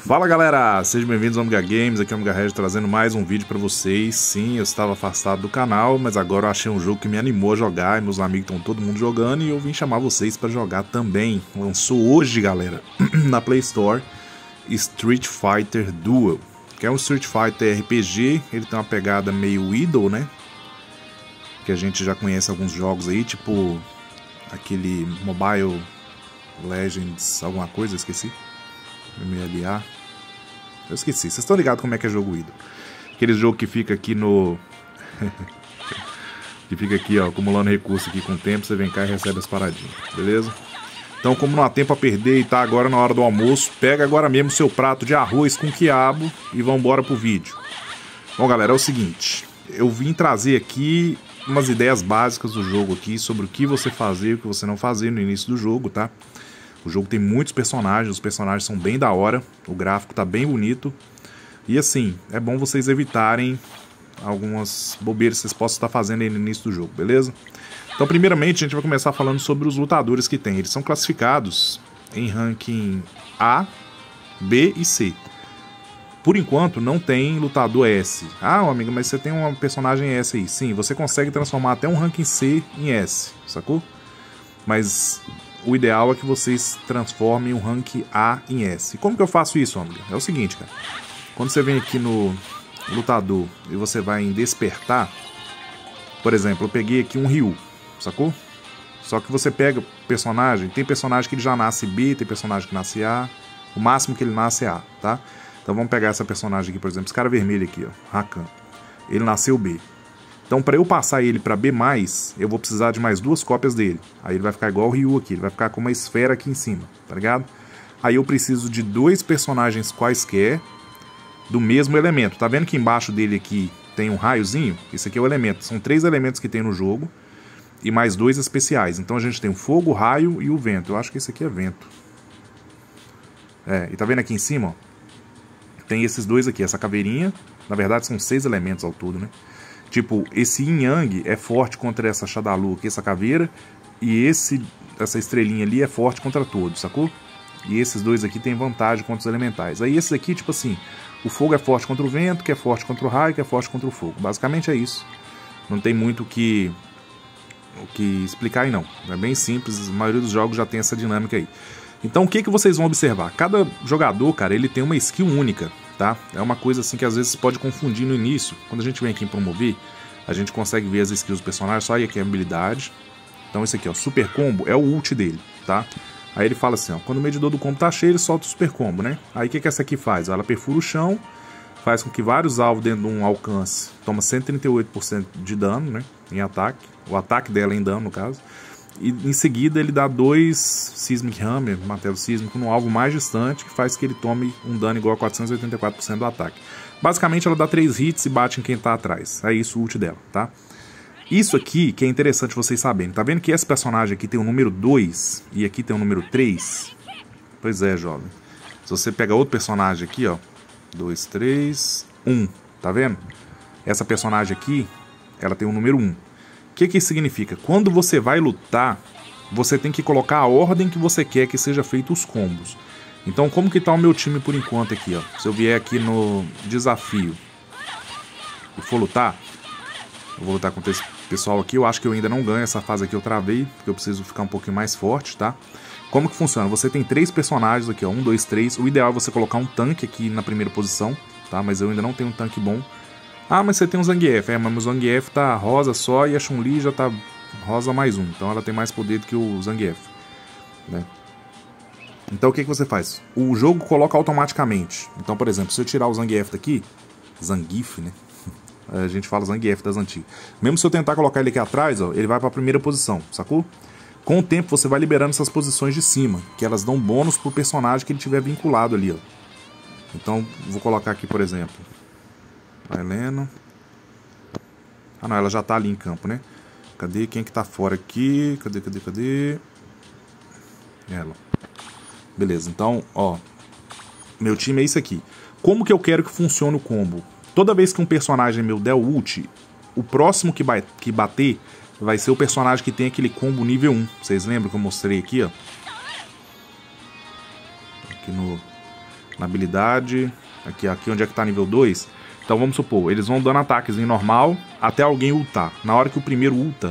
Fala galera, sejam bem-vindos ao Omega Games, aqui é o Omega Red trazendo mais um vídeo pra vocês. Sim, eu estava afastado do canal, mas agora eu achei um jogo que me animou a jogar e meus amigos estão todo mundo jogando e eu vim chamar vocês pra jogar também. Lançou hoje, galera, na Play Store, Street Fighter Duel, que é um Street Fighter RPG. Ele tem uma pegada meio Idol, né? Que a gente já conhece alguns jogos aí, tipo aquele Mobile Legends, alguma coisa, esqueci. MLA. Eu esqueci, vocês estão ligados como é que é jogo Idol. Aquele jogo que fica aqui no... que fica aqui, ó, acumulando recurso aqui com o tempo, você vem cá e recebe as paradinhas, beleza? Então, como não há tempo a perder e tá agora na hora do almoço, pega agora mesmo seu prato de arroz com quiabo e vambora pro vídeo. Bom, galera, é o seguinte, eu vim trazer aqui umas ideias básicas do jogo aqui, sobre o que você fazer e o que você não fazer no início do jogo, tá? O jogo tem muitos personagens, os personagens são bem da hora, o gráfico tá bem bonito. E assim, é bom vocês evitarem algumas bobeiras que vocês possam estar fazendo aí no início do jogo, beleza? Então, primeiramente, a gente vai começar falando sobre os lutadores que tem. Eles são classificados em ranking A, B e C. Por enquanto, não tem lutador S. Ah, amigo, mas você tem uma personagem S aí. Sim, você consegue transformar até um ranking C em S, sacou? Mas o ideal é que vocês transformem o rank A em S. E como que eu faço isso, amigo? É o seguinte, cara. Quando você vem aqui no lutador e você vai em despertar, por exemplo, eu peguei aqui um Ryu, sacou? Só que você pega personagem, tem personagem que ele já nasce B, tem personagem que nasce A, o máximo que ele nasce é A, tá? Então vamos pegar essa personagem aqui, por exemplo, esse cara vermelho aqui, ó, Rakan. Ele nasceu B. Então, para eu passar ele para B+, eu vou precisar de mais duas cópias dele. Aí ele vai ficar igual o Ryu aqui, ele vai ficar com uma esfera aqui em cima, tá ligado? Aí eu preciso de dois personagens quaisquer do mesmo elemento. Tá vendo que embaixo dele aqui tem um raiozinho? Esse aqui é o elemento. São 3 elementos que tem no jogo e mais 2 especiais. Então a gente tem o fogo, o raio e o vento. Eu acho que esse aqui é vento. É, e tá vendo aqui em cima, ó? Tem esses dois aqui, essa caveirinha. Na verdade são 6 elementos ao todo, né? Tipo, esse Yin Yang é forte contra essa Shadalu aqui, essa caveira. E essa estrelinha ali é forte contra todos, sacou? E esses dois aqui tem vantagem contra os elementais. Aí esses aqui, tipo assim, o fogo é forte contra o vento, que é forte contra o raio, que é forte contra o fogo. Basicamente é isso. Não tem muito o que explicar aí não. É bem simples, a maioria dos jogos já tem essa dinâmica aí. Então o que vocês vão observar? Cada jogador, cara, ele tem uma skill única, tá? É uma coisa assim que às vezes pode confundir no início. Quando a gente vem aqui em promover, a gente consegue ver as skills do personagem, só aí aqui é a habilidade. Então esse aqui, ó, super combo é o ult dele, tá? Aí ele fala assim, ó, quando o medidor do combo tá cheio, ele solta o super combo, né? Aí o que essa aqui faz? Ela perfura o chão, faz com que vários alvos dentro de um alcance toma 138% de dano, né? Em ataque, o ataque dela em dano, no caso. E em seguida ele dá 2 Seismic Hammer, martelo sísmico, no alvo mais distante, que faz que ele tome um dano igual a 484% do ataque. Basicamente ela dá 3 hits e bate em quem tá atrás. É isso o ult dela, tá? Isso aqui que é interessante vocês saberem. Tá vendo que esse personagem aqui tem o número 2 e aqui tem o número 3? Pois é, jovem. Se você pegar outro personagem aqui, ó, 2, 3, 1, tá vendo? Essa personagem aqui, ela tem o número 1. O que isso significa? Quando você vai lutar, você tem que colocar a ordem que você quer que seja feito os combos. Então, como que tá o meu time por enquanto aqui, ó? Se eu vier aqui no desafio e for lutar, eu vou lutar contra esse pessoal aqui. Eu acho que eu ainda não ganho essa fase aqui, eu travei, porque eu preciso ficar um pouquinho mais forte, tá? Como que funciona? Você tem 3 personagens aqui, ó, 1, 2, 3. O ideal é você colocar um tanque aqui na primeira posição, tá? Mas eu ainda não tenho um tanque bom. Ah, mas você tem um Zangief. É, mas o Zangief tá rosa só e a Chun-Li já tá rosa mais 1. Então ela tem mais poder do que o Zangief, né? Então o que você faz? O jogo coloca automaticamente. Então, por exemplo, se eu tirar o Zangief daqui, Zangief, né? A gente fala Zangief das antigas. Mesmo se eu tentar colocar ele aqui atrás, ó, ele vai para a primeira posição, sacou? Com o tempo você vai liberando essas posições de cima, que elas dão bônus pro personagem que ele tiver vinculado ali, ó. Então, vou colocar aqui, por exemplo, a Helena. Ah, não, ela já tá ali em campo, né? Cadê? Quem que tá fora aqui? Cadê? Ela. Beleza, então, ó, meu time é isso aqui. Como que eu quero que funcione o combo? Toda vez que um personagem meu der ult, o próximo que bater vai ser o personagem que tem aquele combo nível 1. Vocês lembram que eu mostrei aqui, ó? Aqui Na habilidade, aqui onde é que tá nível 2. Então vamos supor, eles vão dando ataques em normal até alguém ultar. Na hora que o primeiro ulta,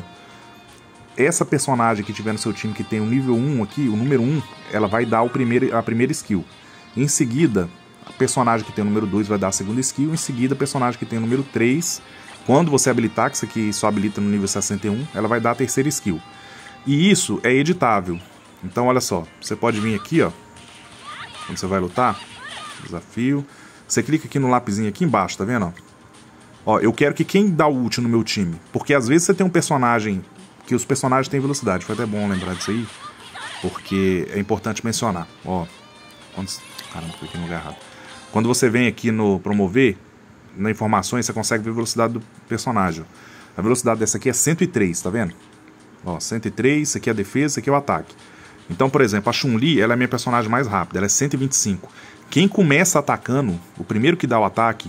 essa personagem que tiver no seu time que tem o nível 1 aqui, o número 1, ela vai dar a primeira skill. Em seguida, a personagem que tem o número 2 vai dar a segunda skill. Em seguida, a personagem que tem o número 3, quando você habilitar, que isso aqui só habilita no nível 61, ela vai dar a terceira skill. E isso é editável. Então olha só, você pode vir aqui, ó, quando você vai lutar, desafio, você clica aqui no lapisinho aqui embaixo, tá vendo? Ó, eu quero que quem dá o ult no meu time, porque às vezes você tem um personagem, que os personagens têm velocidade, foi até bom lembrar disso aí, porque é importante mencionar. Ó, caramba, tô aqui no lugar errado. Quando você vem aqui no promover, na informações, você consegue ver a velocidade do personagem. A velocidade dessa aqui é 103, tá vendo? Ó, 103, isso aqui é a defesa, isso aqui é o ataque. Então, por exemplo, a Chun-Li, ela é a minha personagem mais rápida, ela é 125. Quem começa atacando, o primeiro que dá o ataque,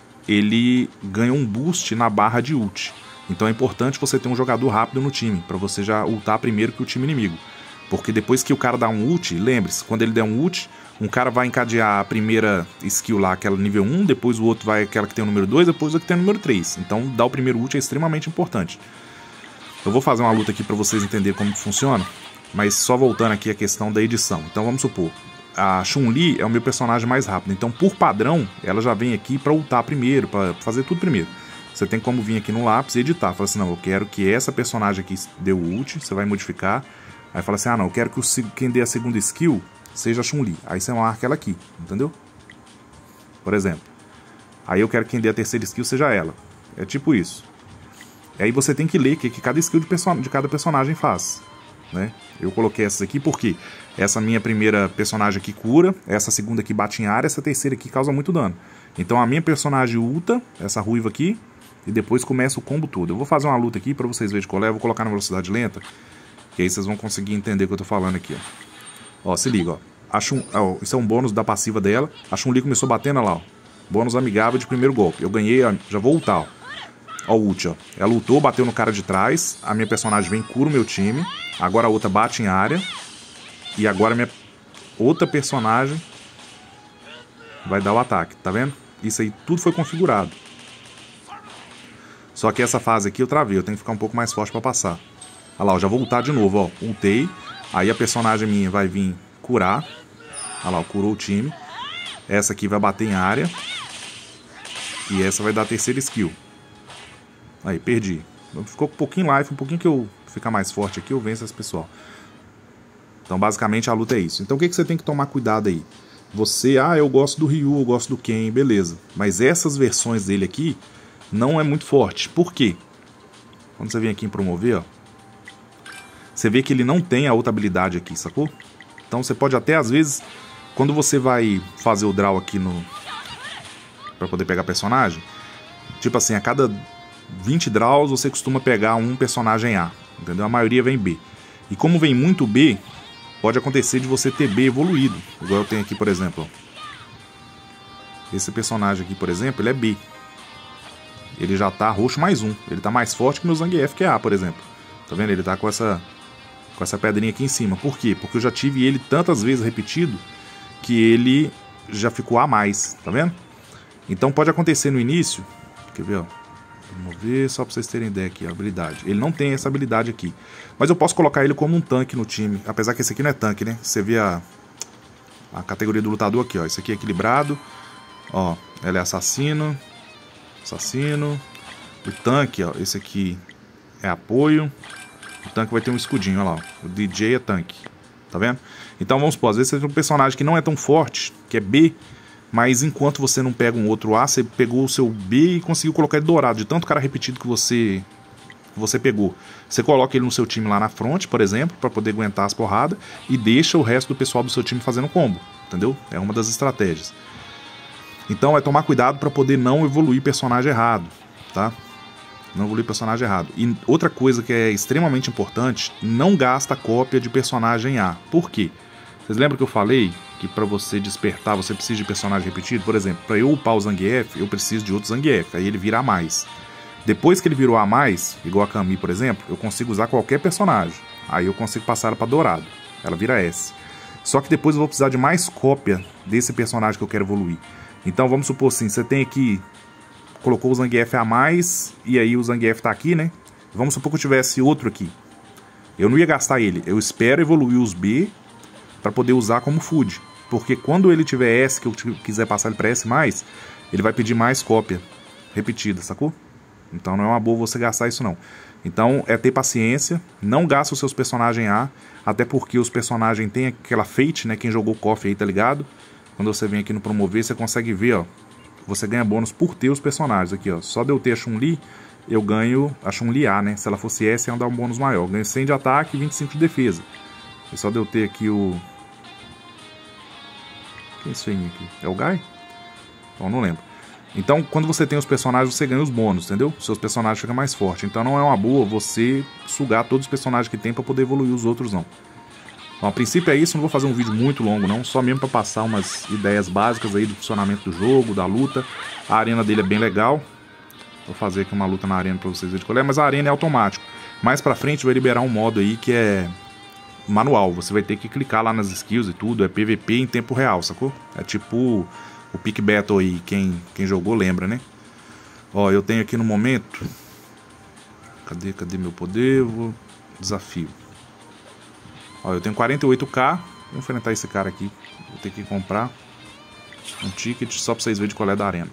ele ganha um boost na barra de ult. Então é importante você ter um jogador rápido no time, para você já ultar primeiro que o time inimigo. Porque depois que o cara dá um ult, lembre-se, quando ele der um ult, um cara vai encadear a primeira skill lá, aquela nível 1, depois o outro vai aquela que tem o número 2, depois a que tem o número 3. Então dar o primeiro ult é extremamente importante. Eu vou fazer uma luta aqui para vocês entenderem como funciona, mas só voltando aqui a questão da edição. Então vamos supor, a Chun-Li é o meu personagem mais rápido, então por padrão ela já vem aqui para ultar primeiro, para fazer tudo primeiro. Você tem como vir aqui no lápis e editar, fala assim, não, eu quero que essa personagem aqui dê o ult, você vai modificar, aí fala assim, ah não, eu quero que quem dê a segunda skill seja a Chun-Li, aí você marca ela aqui, entendeu? Por exemplo, aí eu quero que quem dê a terceira skill seja ela, é tipo isso. E aí você tem que ler o que cada skill de cada personagem faz, né? Eu coloquei essas aqui porque essa minha primeira personagem aqui cura, essa segunda aqui bate em área, essa terceira aqui causa muito dano. Então a minha personagem ulta, essa ruiva aqui, e depois começa o combo todo. Eu vou fazer uma luta aqui pra vocês verem de qual é, eu vou colocar na velocidade lenta, que aí vocês vão conseguir entender o que eu tô falando aqui, ó. Ó, se liga, ó. Isso é um bônus da passiva dela. A Chun-Li começou batendo, lá, ó. Bônus amigável de primeiro golpe. Eu ganhei, ó, já vou ultar, ó. Ó o ult, ó. Ela lutou, bateu no cara de trás. A minha personagem vem, cura o meu time. Agora a outra bate em área. E agora a minha outra personagem vai dar o ataque, tá vendo? Isso aí tudo foi configurado. Só que essa fase aqui eu travei, eu tenho que ficar um pouco mais forte pra passar. Olha lá, eu já vou ultar de novo, ó. Ultei. Aí a personagem minha vai vir curar. Olha lá, curou o time. Essa aqui vai bater em área. E essa vai dar a terceira skill. Aí, perdi. Ficou um pouquinho life, um pouquinho que eu ficar mais forte aqui, eu venço esse pessoal. Então, basicamente, a luta é isso. Então, o que você tem que tomar cuidado aí? Você, eu gosto do Ryu, eu gosto do Ken, beleza. Mas essas versões dele aqui não é muito forte. Por quê? Quando você vem aqui em promover, ó, você vê que ele não tem a outra habilidade aqui, sacou? Então, você pode até, às vezes, quando você vai fazer o draw aqui pra poder pegar personagem, tipo assim, a cada 20 draws você costuma pegar um personagem A, entendeu? A maioria vem B. E como vem muito B, pode acontecer de você ter B evoluído. Igual eu tenho aqui, por exemplo, ó. Esse personagem aqui, por exemplo, ele é B. Ele já tá roxo mais 1. Ele tá mais forte que meu Zangief, que é A, por exemplo. Tá vendo? Ele tá com essa pedrinha aqui em cima. Por quê? Porque eu já tive ele tantas vezes repetido que ele já ficou A+, tá vendo? Então pode acontecer no início. Quer ver, ó? Vamos ver, só pra vocês terem ideia aqui, a habilidade. Ele não tem essa habilidade aqui. Mas eu posso colocar ele como um tanque no time. Apesar que esse aqui não é tanque, né? Você vê a categoria do lutador aqui, ó. Esse aqui é equilibrado. Ó, ela é assassino. Assassino. O tanque, ó. Esse aqui é apoio. O tanque vai ter um escudinho, olha lá. Ó. O DJ é tanque. Tá vendo? Então vamos supor, às vezes você tem um personagem que não é tão forte, que é B. Mas enquanto você não pega um outro A, você pegou o seu B e conseguiu colocar ele dourado. De tanto cara repetido que você pegou. Você coloca ele no seu time lá na frente, por exemplo, para poder aguentar as porradas. E deixa o resto do pessoal do seu time fazendo combo. Entendeu? É uma das estratégias. Então é tomar cuidado para poder não evoluir personagem errado. Tá? Não evoluir personagem errado. E outra coisa que é extremamente importante, não gasta cópia de personagem A. Por quê? Vocês lembram que eu falei que para você despertar você precisa de personagem repetido? Por exemplo, para eu upar o Zangief, eu preciso de outro Zangief, aí ele vira A+. Depois que ele virou A+, igual a Camille, por exemplo, eu consigo usar qualquer personagem. Aí eu consigo passar ela para dourado, ela vira S. Só que depois eu vou precisar de mais cópia desse personagem que eu quero evoluir. Então vamos supor assim, você tem aqui, colocou o Zangief a mais, e aí o Zangief tá aqui, né? Vamos supor que eu tivesse outro aqui. Eu não ia gastar ele, eu espero evoluir os B para poder usar como food. Porque quando ele tiver S, que eu quiser passar ele para S+, ele vai pedir mais cópia repetida, sacou? Então não é uma boa você gastar isso não. Então é ter paciência, não gasta os seus personagens A, até porque os personagens têm aquela fate, né? Quem jogou KOF aí, tá ligado? Quando você vem aqui no promover, você consegue ver, ó. Você ganha bônus por ter os personagens aqui, ó. Só de eu ter a Chun-Li, eu ganho a Chun-Li A, né? Se ela fosse S, ia dar um bônus maior. Eu ganho 100 de ataque e 25 de defesa. E só de eu ter aqui o... Quem é esse feinho aqui? É o Guy? Bom, não lembro. Então, quando você tem os personagens, você ganha os bônus, entendeu? Seus personagens ficam mais fortes. Então não é uma boa você sugar todos os personagens que tem pra poder evoluir os outros, não. Então, a princípio é isso, não vou fazer um vídeo muito longo, não. Só mesmo pra passar umas ideias básicas aí do funcionamento do jogo, da luta. A arena dele é bem legal. Vou fazer aqui uma luta na arena pra vocês verem qual é, mas a arena é automático. Mais pra frente vai liberar um modo aí que é manual. Você vai ter que clicar lá nas skills e tudo. É PVP em tempo real, sacou? É tipo o Pick Battle aí, quem jogou lembra, né? Ó, eu tenho aqui no momento... Cadê meu poder? Desafio. Ó, eu tenho 48k. Vou enfrentar esse cara aqui. Vou ter que comprar um ticket só pra vocês verem de qual é da arena.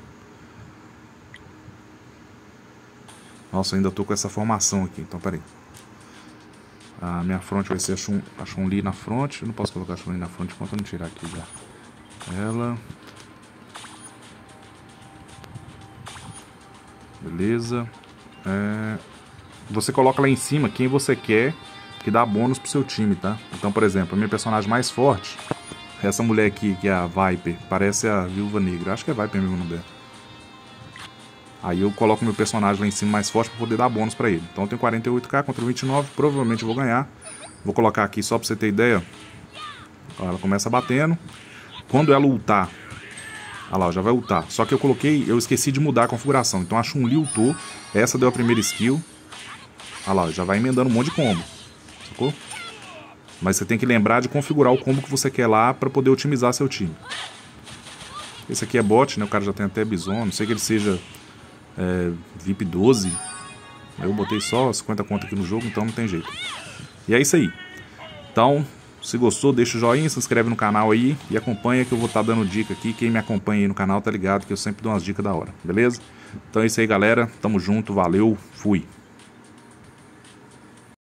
Nossa, ainda tô com essa formação aqui, então peraí. A minha front vai ser a Chun-Li na front. Eu não posso colocar a Chun-Li na front enquanto eu não tirar aqui já. Ela. Beleza. Você coloca lá em cima quem você quer que dá bônus pro seu time, tá? Então, por exemplo, a minha personagem mais forte é essa mulher aqui, que é a Viper. Parece a Viúva Negra. Acho que é Viper mesmo o nome dela. Aí eu coloco meu personagem lá em cima mais forte pra poder dar bônus pra ele. Então eu tenho 48k contra 29, provavelmente eu vou ganhar. Vou colocar aqui só pra você ter ideia. Ó, ela começa batendo. Quando ela ultar, olha lá, já vai ultar. Só que eu esqueci de mudar a configuração. Então a Chun-Li ultou, essa deu a primeira skill. Olha lá, já vai emendando um monte de combo. Sacou? Mas você tem que lembrar de configurar o combo que você quer lá pra poder otimizar seu time. Esse aqui é bot, né? O cara já tem até Bison. Não sei que ele seja VIP 12. Eu botei só 50 conto aqui no jogo, então não tem jeito. E é isso aí. Então, se gostou, deixa o joinha, se inscreve no canal aí e acompanha que eu vou estar dando dica aqui. Quem me acompanha aí no canal tá ligado que eu sempre dou umas dicas da hora, beleza? Então é isso aí, galera. Tamo junto, valeu, fui.